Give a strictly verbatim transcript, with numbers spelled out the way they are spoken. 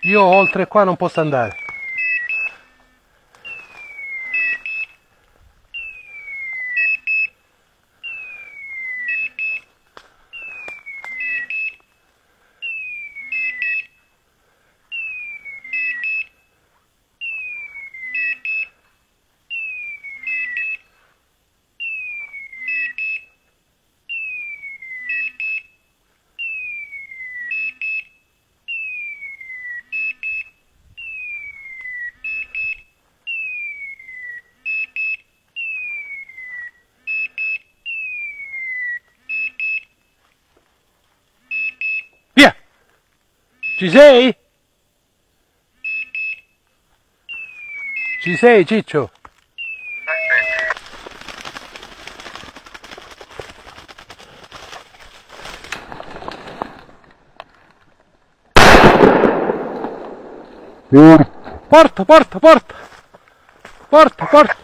Io oltre qua non posso andare. Via! Ci sei? Ci sei, Ciccio? Porta, porta, porta! Porta, porta!